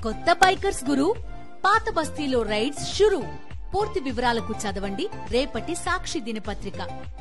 కొత్త బైకర్స్ గురు పాత బస్తీలో రైడ్స్ షురు. పూర్తి వివరాలకు చదవండి రేపటి సాక్షి దినపత్రిక.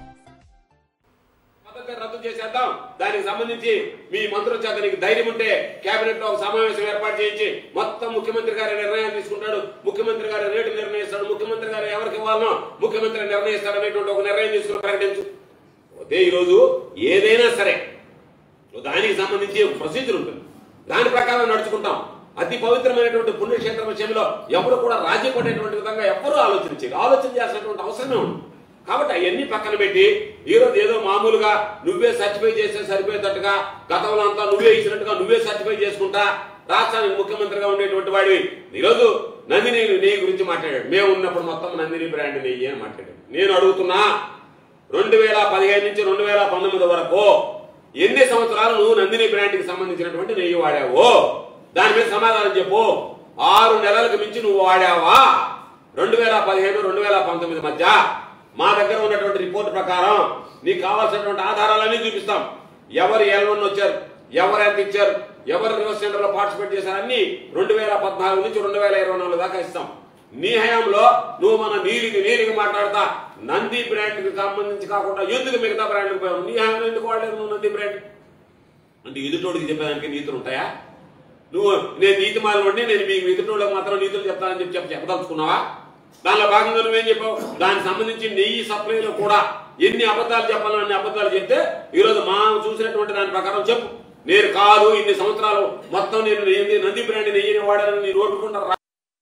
రద్దు చేసేద్దాం. దానికి సంబంధించి మీ మంత్రుల చేత నీకు ధైర్యం ఉంటే కేబినెట్ లో ఒక సమావేశం ఏర్పాటు చేయించి మొత్తం ముఖ్యమంత్రి గారి నిర్ణయాన్ని తీసుకుంటాడు, ముఖ్యమంత్రి గారి రేటు నిర్ణయిస్తాడు, ముఖ్యమంత్రి గారు ఎవరికి ఇవ్వాలనో ముఖ్యమంత్రి నిర్ణయిస్తాడు అనేటువంటి ఒక నిర్ణయం తీసుకుని ప్రకటించు. అదే ఈరోజు ఏదైనా సరే దానికి సంబంధించి ఒక ప్రొసీజర్ ఉంటుంది, దాని ప్రకారం నడుచుకుంటాం. అతి పవిత్రమైనటువంటి పుణ్యక్షేత్రం విషయంలో ఎవరు కూడా రాజీ పడేటువంటి విధంగా ఎవరు ఆలోచన చేయాల్సినటువంటి అవసరమే ఉంది. కాబట్టి అవన్నీ పక్కన పెట్టి ఈరోజు ఏదో మామూలుగా నువ్వే సర్టిఫై చేస్తే సరిపోయేటట్టుగా గతంలో అంతా నువ్వే ఇచ్చినట్టుగా నువ్వే సర్టిఫై చేసుకుంటా రాష్ట్రానికి ముఖ్యమంత్రిగా ఉండేటువంటి వాడివి ఈరోజు నందిని నెయ్యి గురించి మాట్లాడాడు. మేము ఉన్నప్పుడు మొత్తం నందిని బ్రాండ్ నెయ్యి అని మాట్లాడాడు. నేను అడుగుతున్నా 2015 నుంచి 2019 వరకు ఎన్ని సంవత్సరాలు నువ్వు నందిని బ్రాండ్ కి సంబంధించినటువంటి నెయ్యి వాడావో దాని మీద సమాధానం చెప్పు. 6 నెలలకు మించి నువ్వు వాడావా? 2015, 2019 మధ్య మా దగ్గర ఉన్నటువంటి రిపోర్ట్ ప్రకారం నీకు కావాల్సినటువంటి ఆధారాలన్నీ చూపిస్తాం. ఎవరు L1 వచ్చారు, ఎవరు ఎంత ఇచ్చారు, ఎవరు రివర్స్ సెంటర్ లో పార్టిసిపేట్ చేశారు అన్ని 2014 నుంచి 2024 దాకా ఇస్తాం. నీ హయాంలో నువ్వు మన నీలికి మాట్లాడతా నంది బ్రాండ్ కి సంబంధించి కాకుండా ఎందుకు మిగతా బ్రాండ్కి పోయావు? నీ హయాంలో ఎందుకు వాడలేదు నువ్వు నంది బ్రాండ్? అంటే ఎదుటోడికి చెప్పేదానికి నీతులు ఉంటాయా? నువ్వు నేను నీతి మాలని నేను మీకు ఎదుటోళ్ళకి మాత్రం నీతులు చెప్తానని చెప్పదలుచుకున్నావా? దానిలో భాగంగా నువ్వేం చెప్పావు? దానికి సంబంధించి నెయ్యి సప్లైలో కూడా ఎన్ని అబద్ధాలు చెప్పాలో అన్ని అబద్ధాలు చెప్తే ఈరోజు మా చూసినటువంటి దాని ప్రకారం చెప్పు. నేను కాదు ఇన్ని సంవత్సరాలు మొత్తం నేను నంది బ్రాండ్ నెయ్యిని వాడాలని నేను ఓడుకుంటారు.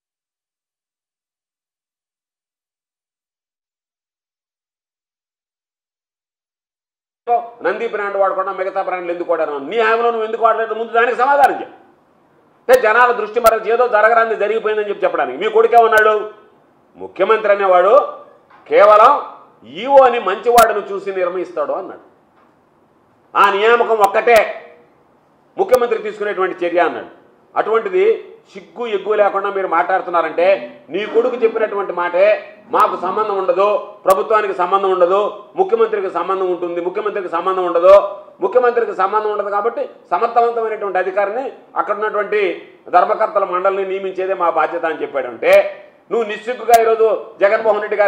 నంది బ్రాండ్ వాడకుండా మిగతా బ్రాండ్లు ఎందుకు వాడారు? నీ హామీలో నువ్వు ఎందుకు వాడలేదు? ముందు దానికి సమాధానం చెప్పు. జనాల దృష్టి మరొక ఏదో జరగరాంది జరిగిపోయిందని చెప్పడానికి మీ కొడుకే ఉన్నాడు. ముఖ్యమంత్రి అనేవాడు కేవలం ఈవో అని మంచివాడును చూసి నిర్ణయిస్తాడు అన్నాడు. ఆ నియామకం ఒక్కటే ముఖ్యమంత్రి తీసుకునేటువంటి చర్య అన్నాడు. అటువంటిది సిగ్గు ఎగ్గు లేకుండా మీరు మాట్లాడుతున్నారంటే నీ కొడుకు చెప్పినటువంటి మాటే మాకు సంబంధం ఉండదు, ప్రభుత్వానికి సంబంధం ఉండదు, ముఖ్యమంత్రికి సంబంధం ఉంటుంది, ముఖ్యమంత్రికి సంబంధం ఉండదు, ముఖ్యమంత్రికి సంబంధం ఉండదు కాబట్టి సమర్థవంతమైనటువంటి అధికారిని అక్కడ ఉన్నటువంటి ధర్మకర్తల మండలిని నియమించేదే మా బాధ్యత అని చెప్పాడంటే నువ్వు నిస్సిగ్గుగా ఈరోజు జగన్మోహన్ రెడ్డి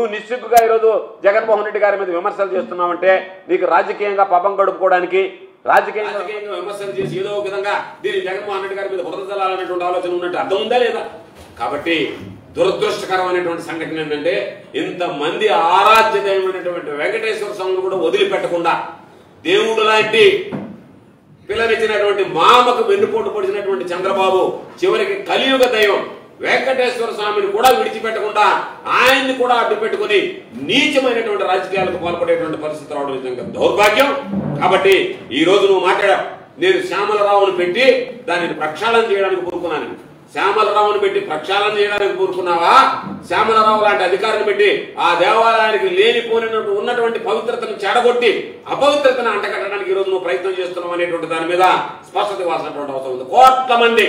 గారి మీద విమర్శలు చేస్తున్నావంటే నీకు రాజకీయంగా పబ్బం గడుపుకోవడానికి రాజకీయంగా విమర్శలు చేసి ఏదో ఒక విధంగా దీన్ని జగన్మోహన్ రెడ్డి గారి మీద బురద చల్లాలనేటువంటి ఆలోచన ఉన్నట్టు అర్థం ఉందా లేదా? కాబట్టి దురదృష్టకరమైనటువంటి సంఘటన ఏంటంటే ఇంతమంది ఆరాధ్య దైవమైనటువంటి వెంకటేశ్వర స్వామిని కూడా వదిలిపెట్టకుండా దేవుడు లాంటి పిల్లనిచ్చినటువంటి మామకు వెన్నుపోటు పొడిచినటువంటి చంద్రబాబు చివరికి కలియుగ దైవం వెంకటేశ్వర స్వామిని కూడా విడిచిపెట్టకుండా ఆయన్ని కూడా అడ్డు పెట్టుకుని నీచమైనటువంటి రాజకీయాలకు పాల్పడేటువంటి పరిస్థితి రావడం నిజంగా దౌర్భాగ్యం. కాబట్టి ఈ రోజు నువ్వు మాట్లాడావు. నేను శ్యామలరావును పెట్టి దానిని ప్రక్షాళన చేయడానికి కోరుకున్నాను. శ్యామలరావును పెట్టి ప్రక్షాళన చేయడానికి కోరుకున్నావా? శ్యామలరావు లాంటి అధికారిని పెట్టి ఆ దేవాలయానికి లేనిపోయినట్టు ఉన్నటువంటి పవిత్రతను చెడగొట్టి అపవిత్రతను అంటగట్టడానికి ఈ రోజు నువ్వు ప్రయత్నం చేస్తున్నావు అనేటువంటి దాని మీద స్పష్టత ఇవ్వాల్సినటువంటి అవసరం ఉంది. కోట్ల మంది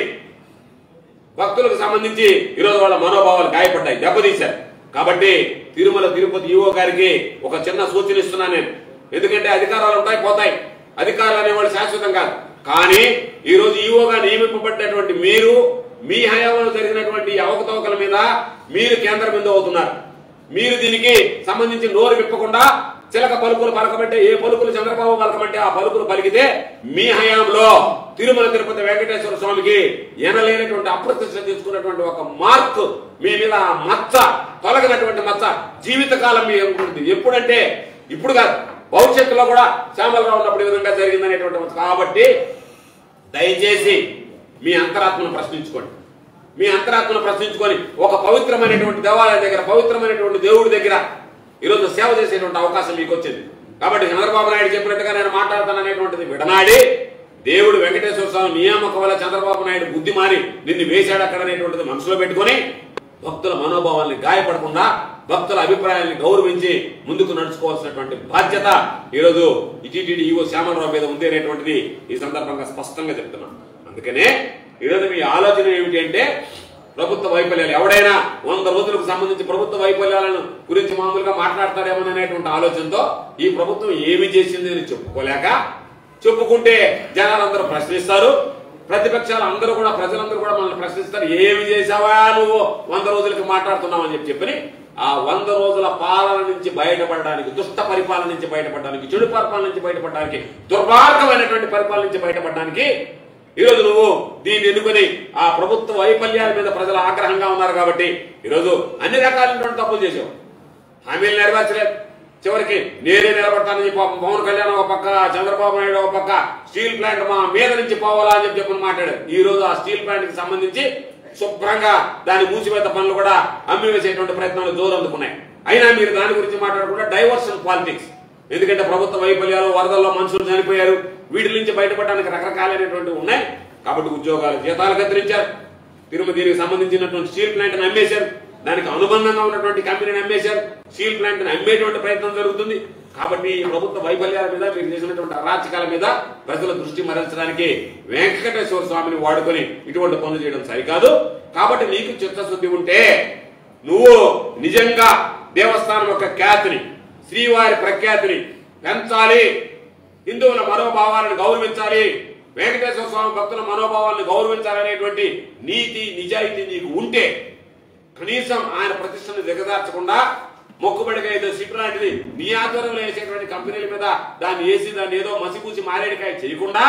భక్తులకు సంబంధించి ఈరోజు వాళ్ళ మనోభావాలు గాయపడ్డాయి, దెబ్బతీశారు. కాబట్టి తిరుమల తిరుపతి ఈవో గారికి ఒక చిన్న సూచన ఇస్తున్నా నేను. ఎందుకంటే అధికారాలు ఉంటాయి పోతాయి, అధికారులు అనేవాళ్ళు శాశ్వతం కాదు. కానీ ఈ రోజు ఈవోగా నియమింపబడినటువంటి మీరు మీ హయాంలో జరిగినటువంటి అవకతవకల మీద మీరు కేంద్ర బిందువు అవుతున్నారు. మీరు దీనికి సంబంధించి నోరు విప్పకుండా చిలక పలుకులు పలకమంటే ఏ పలుకులు చంద్రబాబు పలకమంటే ఆ పలుకులు పలికితే మీ హయాంలో తిరుమల తిరుపతి వెంకటేశ్వర స్వామికి ఎనలేనటువంటి అప్రతిష్ట తీసుకున్నటువంటి ఒక మార్క్ మీ మీద మచ్చ, తొలగినటువంటి మచ్చ జీవితకాలం మీ ఉంటుంది. ఎప్పుడంటే ఇప్పుడు కాదు, భవిష్యత్తులో కూడా శ్యామలరావు ఉన్నప్పుడు ఈ విధంగా జరిగిందనేటువంటి మచ్చ. కాబట్టి దయచేసి మీ అంతరాత్మను ప్రశ్నించుకోండి. మీ అంతరాత్మను ప్రశ్నించుకొని ఒక పవిత్రమైనటువంటి దేవాలయం దగ్గర, పవిత్రమైనటువంటి దేవుడి దగ్గర ఈరోజు సేవ చేసేటువంటి అవకాశం మీకు వచ్చింది. కాబట్టి చంద్రబాబు నాయుడు చెప్పినట్టుగా నేను మాట్లాడతాననేటువంటిది విడనాడి దేవుడు వెంకటేశ్వర స్వామి నియామకం వల్ల చంద్రబాబు నాయుడు బుద్ధి మారి నిన్ను వేశాడు అక్కడ అనేటువంటిది మనసులో పెట్టుకుని భక్తుల మనోభావాల్ని గాయపడకుండా భక్తుల అభిప్రాయాన్ని గౌరవించి ముందుకు నడుచుకోవాల్సినటువంటి బాధ్యత ఈరోజు టీటీడీ ఈవో శ్యామలరావు మీద ఉంది అనేటువంటిది ఈ సందర్భంగా స్పష్టంగా చెప్తున్నాను. అందుకనే ఈరోజు మీ ఆలోచన ఏమిటి అంటే ప్రభుత్వ వైఫల్యాలు ఎవడైనా 100 రోజులకు సంబంధించి ప్రభుత్వ వైఫల్యాలను గురించి మామూలుగా మాట్లాడతారేమోననేటువంటి ఆలోచనతో ఈ ప్రభుత్వం ఏమి చేసింది అని చెప్పుకోలేక చెప్పుకుంటే జనాలందరూ ప్రశ్నిస్తారు. ప్రతిపక్షాలు అందరూ కూడా ప్రజలందరూ కూడా మనల్ని ప్రశ్నిస్తారు, ఏమి చేసావా నువ్వు 100 రోజులకి మాట్లాడుతున్నావు అని చెప్పని. ఆ 100 రోజుల పాలన నుంచి బయటపడడానికి, దుష్ట పరిపాలన నుంచి బయటపడడానికి, చెడు పరిపాలన నుంచి బయటపడడానికి, దుర్మార్గమైనటువంటి పరిపాలన నుంచి బయటపడడానికి ఈరోజు నువ్వు దీన్ని ఎన్నుకొని ఆ ప్రభుత్వ వైఫల్యాల మీద ప్రజలు ఆగ్రహంగా ఉన్నారు కాబట్టి ఈరోజు అన్ని రకాలైనటువంటి తప్పులు చేసావు. హామీలు నెరవేర్చలేదు. చివరికి నేనే నిలబడతానని చెప్పి పవన్ కళ్యాణ్ ఒక పక్క, చంద్రబాబు నాయుడు ఒక పక్క స్టీల్ ప్లాంట్ మా మీద నుంచి పోవాలా అని చెప్పి మాట్లాడారు. ఈ రోజు ఆ స్టీల్ ప్లాంట్ కి సంబంధించి శుభ్రంగా దాని మూసివేత పనులు కూడా అమ్మివేసేటువంటి ప్రయత్నాలు జోరందుకున్నాయి. అయినా మీరు దాని గురించి మాట్లాడకుండా డైవర్షన్ పాలిటిక్స్. ఎందుకంటే ప్రభుత్వ వైఫల్యాలు, వరదల్లో మనుషులు చనిపోయారు, వీటి నుంచి బయటపడడానికి రకరకాలైనటువంటివి ఉన్నాయి. కాబట్టి ఉద్యోగాలు, జీతాలు కత్తిరించారు. దీనికి సంబంధించినటువంటి స్టీల్ ప్లాంట్ ని అమ్మేశారు. దానికి అనుబంధంగా ఉన్నటువంటి కంపెనీని అమ్మేశారు. స్టీల్ ప్లాంట్ ని అమ్మేటువంటి ప్రయత్నం జరుగుతుంది. కాబట్టి ఈ ప్రభుత్వ వైఫల్యాల మీద, మీరు చేసినటువంటి అరాచకాల మీద ప్రజల దృష్టి మరల్చడానికి వెంకటేశ్వర స్వామిని వాడుకొని ఇటువంటి పనులు చేయడం సరికాదు. కాబట్టి నీకు చిత్తశుద్ధి ఉంటే నువ్వు నిజంగా దేవస్థానం యొక్క ఖ్యాతిని, శ్రీవారి ప్రఖ్యాతిని పెంచాలి, హిందువుల మనోభావాలను గౌరవించాలి, వెంకటేశ్వర స్వామి భక్తుల మనోభావాలను గౌరవించాలనేటువంటి నీతి, నిజాయితీ నీకు ఉంటే కనీసం ఆయన ప్రతిష్టను దిగదార్చకుండా మొక్కుబడిగా ఏదో సిట్ లాంటిది నీ ఆధ్వర్యంలో వేసేటువంటి కంపెనీల మీద దాన్ని వేసి దాన్ని ఏదో మసిపూసి మారేడికాయ చేయకుండా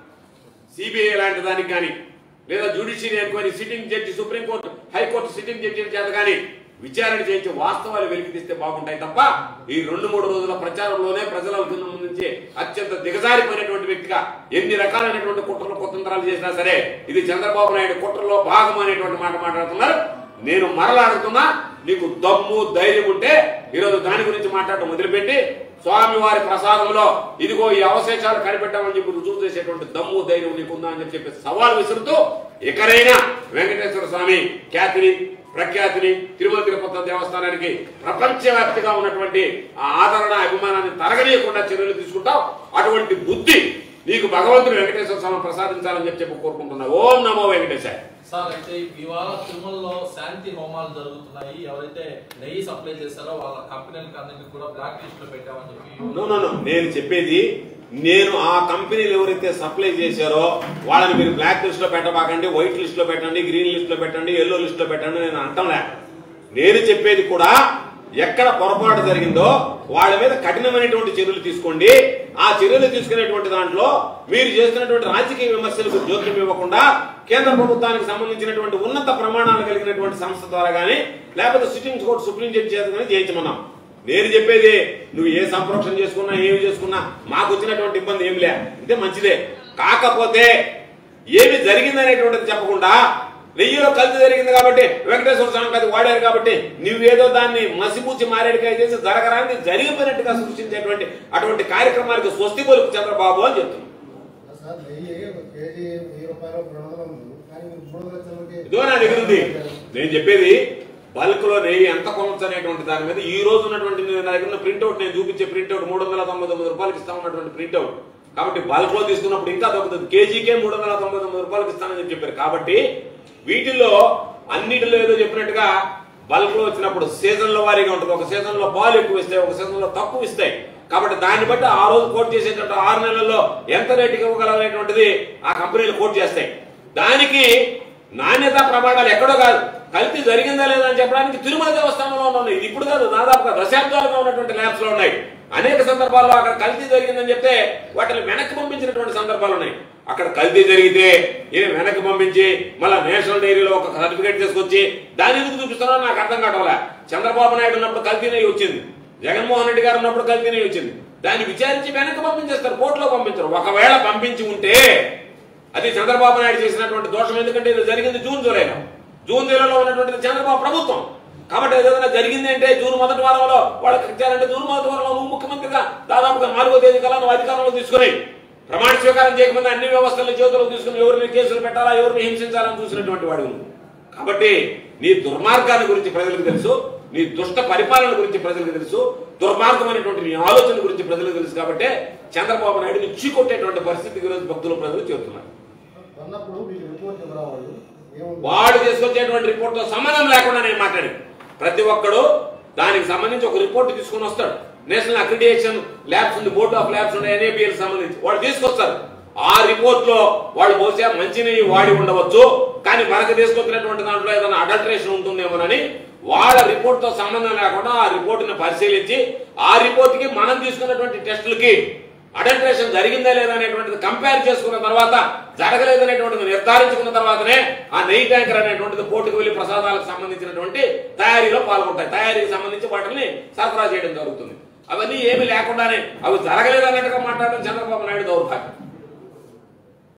సిబిఐ లాంటి దానికి కానీ, లేదా judiciary enquiry sitting judge, supreme court, high court sitting judge చేత కానీ విచారణ చేయించి వాస్తవాలు వెలికితీస్తే బాగుంటాయి తప్ప ఈ 2-3 రోజుల ప్రచారంలోనే ప్రజల నుంచి అత్యంత దిగజారిపోయినటువంటి వ్యక్తిగా ఎన్ని రకాలైనటువంటి కుట్రలు, కుతంత్రాలు చేసినా సరే ఇది చంద్రబాబు నాయుడు కుట్రలో భాగం అనేటువంటి మాట మాట్లాడుతున్నారు. నేను మరలాడుతున్నా, నీకు దమ్ము ధైర్యం ఉంటే ఈరోజు దాని గురించి మాట్లాడటం వదిలిపెట్టి స్వామివారి ప్రసాదంలో ఇదిగో ఈ అవశేషాలు కనిపెట్టామని చెప్పి రుజువు చేసేటువంటి దమ్ము ధైర్యం నీకుందా అని చెప్పి సవాల్ విసురుతూ ఎక్కడైనా వెంకటేశ్వర స్వామి ఖ్యాతిని, ప్రఖ్యాతిని, తిరుమల తిరుపతి దేవస్థానానికి ప్రపంచవ్యాప్తిగా ఉన్నటువంటి ఆ ఆదరణ, అభిమానాన్ని తరగనీయకుండా చర్యలు తీసుకుంటావు. అటువంటి బుద్ధి నీకు భగవంతుడు వెంకటేశ్వర స్వామి ప్రసాదించాలని చెప్పి కోరుకుంటున్నా. ఓం నమో వెంకటేశాయ. సార్, అయితే ఇవాళ తిరుమలలో శాంతి హోమాలు జరుగుతున్నాయి. ఎవరైతే నెయ్యి సప్లై చేశారో వాళ్ళ కంపెనీలకు అన్నింటికి కూడా బ్లాక్ లిస్ట్ లో పెట్టామని చెప్పి. నేను చెప్పేది, నేను ఆ కంపెనీలు ఎవరైతే సప్లై చేశారో వాళ్ళని మీరు బ్లాక్ లిస్ట్ లో పెట్టబాకండి, వైట్ లిస్ట్ లో పెట్టండి, గ్రీన్ లిస్ట్ లో పెట్టండి, ఎల్లో లిస్ట్ లో పెట్టండి నేను అంటంలే. నేను చెప్పేది కూడా ఎక్కడ పొరపాటు జరిగిందో వాళ్ళ మీద కఠినమైనటువంటి చర్యలు తీసుకోండి. ఆ చర్యలు తీసుకునేటువంటి దాంట్లో మీరు చేస్తున్నటువంటి రాజకీయ విమర్శలకు జోక్యం ఇవ్వకుండా కేంద్ర ప్రభుత్వానికి సంబంధించినటువంటి ఉన్నత ప్రమాణాలు కలిగినటువంటి సంస్థ ద్వారా గానీ, లేకపోతే సిట్టింగ్ కోర్టు, సుప్రీం జడ్జి చేత కానీ చేయించమన్నాం. నేను చెప్పేది, నువ్వు ఏ సంప్రోక్షణ చేసుకున్నా, ఏమి చేసుకున్నా మాకు వచ్చినటువంటి ఇబ్బంది ఏమి లే, అంటే మంచిదే. కాకపోతే ఏమి జరిగిందనేటువంటిది చెప్పకుండా, నెయ్యిలో కల్తీ జరిగింది కాబట్టి వెంకటేశ్వర స్వామి అది వాడారు కాబట్టి నువ్వేదో దాన్ని మసిపూచి మారేడికాయ చేసి జరగరాని జరిగిపోయినట్టుగా సృష్టించేటువంటి అటువంటి కార్యక్రమానికి స్వస్తి పలుకు చంద్రబాబు అని చెప్తున్నాను. ఇదో నా దగ్గర ఉంది. నేను చెప్పేది బల్క్ లో నెయ్యి ఎంత కొనొచ్చు అనేటువంటి దాని మీద ఈ రోజు ఉన్నటువంటి నా దగ్గర ప్రింట్అవుట్, నేను చూపించే ప్రింట్అవుట్ 399 రూపాయలకి ఇస్తా ఉన్నటువంటి ప్రింట్అవుట్. కాబట్టి బల్క్ లో తీసుకున్నప్పుడు ఇంకా తగ్గుతుంది. కేజీకే 399 రూపాయలకి ఇస్తానని చెప్పారు. కాబట్టి వీటిల్లో అన్నిటిలో ఏదో చెప్పినట్టుగా బల్క్ లో వచ్చినప్పుడు సీజన్ లో వారీగా ఉంటుంది. ఒక సీజన్ లో పాలు ఎక్కువ ఇస్తాయి, ఒక సీజన్ లో తక్కువ ఇస్తాయి. కాబట్టి దాన్ని బట్టి ఆ రోజు కోట్ చేసేటువంటి 6 నెలల్లో ఎంత రేటుకి ఇవ్వగలనేటువంటిది ఆ కంపెనీలు కోట్ చేస్తాయి. దానికి నాణ్యత ప్రమాణాలు ఎక్కడో కాదు, కల్తీ జరిగిందా లేదా అని చెప్పడానికి తిరుమల దేవస్థానంలో ఉన్నాయి. ఇది ఇప్పుడు కాదు, దాదాపుగా దశాబ్దాలుగా ఉన్నటువంటి ల్యాబ్స్ లో ఉన్నాయి. అనేక సందర్భాల్లో అక్కడ కల్తీ జరిగిందని చెప్తే వాటిని వెనక్కి పంపించినటువంటి సందర్భాలు ఉన్నాయి. అక్కడ కల్తీ జరిగితే ఈయన వెనక్కి పంపించి మళ్ళీ నేషనల్ డైరీలో ఒక సర్టిఫికేట్ తీసుకొచ్చి దాని ఎందుకు చూపిస్తారో నాకు అర్థం కావట్లే. చంద్రబాబు నాయుడు ఉన్నప్పుడు కల్తీనే వచ్చింది, జగన్మోహన్ రెడ్డి గారు ఉన్నప్పుడు కల్తీనే వచ్చింది. దాన్ని విచారించి వెనక్కి పంపించేస్తారు, కోర్టులో పంపించరు. ఒకవేళ పంపించి ఉంటే అది చంద్రబాబు నాయుడు చేసినటువంటి దోషం. ఎందుకంటే ఇది జరిగింది జూన్ జూలైలో ఉన్నటువంటిది చంద్రబాబు ప్రభుత్వం. కాబట్టి ఏదైనా జరిగింది అంటే జూన్ మొదటి వారంలో వాళ్ళకి ఇచ్చారంటే జూన్ మొదటి వారంలో నువ్వు ముఖ్యమంత్రిగా దాదాపుగా 4వ తేదీ కల్లా నువ్వు అధికారంలో తీసుకుని ప్రమాణ స్వీకారం చేయకముందు అన్ని వ్యవస్థలను చేతుల్లో తీసుకుని ఎవరిని కేసులు పెట్టాలా, ఎవరిని హింసించాలని చూసినటువంటి వాడు. కాబట్టి నీ దుర్మార్గాన్ని గురించి ప్రజలకు తెలుసు, నీ దుష్ట పరిపాలన గురించి ప్రజలకు తెలుసు, దుర్మార్గమైనటువంటి నీ ఆలోచన గురించి ప్రజలకు తెలుసు. కాబట్టి చంద్రబాబు నాయుడుని చీకొట్టేటువంటి పరిస్థితి ఈరోజు భక్తులు ప్రజలు చెబుతున్నారు. వాడు తీసుకొచ్చేటువంటి రిపోర్ట్తో సంబంధం లేకుండా నేను మాట్లాడి ప్రతి ఒక్కడు దానికి సంబంధించి ఒక రిపోర్ట్ తీసుకుని వస్తాడు. నేషనల్ అక్రిడిటేషన్ ల్యాబ్స్ ఉంది, బోర్డ్ ఆఫ్ ల్యాబ్స్ ఉన్నాయి, NABL సంబంధించి వాడు తీసుకొస్తారు. ఆ రిపోర్ట్ లో వాళ్ళు బహుశా మంచి నెయ్యి వాడి ఉండవచ్చు, కానీ మనకు తీసుకొచ్చినటువంటి దాంట్లో ఏదైనా అడల్టరేషన్ ఉంటుందేమోనని వాళ్ళ రిపోర్ట్ తో సంబంధం లేకుండా ఆ రిపోర్ట్ ని పరిశీలించి ఆ రిపోర్ట్ కి మనం తీసుకున్నటువంటి టెస్టులకి అడల్టరేషన్ జరిగిందా లేదా అనేటువంటిది కంపేర్ చేసుకున్న తర్వాత, జరగలేదనేటువంటిది నిర్ధారించుకున్న తర్వాతనే ఆ నెయ్యి ట్యాంకర్ అనేటువంటిది పోర్టుకు వెళ్లి ప్రసాదాలకు సంబంధించినటువంటి తయారీలో పాల్గొంటాయి. తయారీకి సంబంధించి వాటిని సరఫరా చేయడం జరుగుతుంది. అవన్నీ ఏమీ లేకుండానే అవి జరగలేదన్నట్టుగా మాట్లాడడం చంద్రబాబు నాయుడు దౌర్భాగ్యం.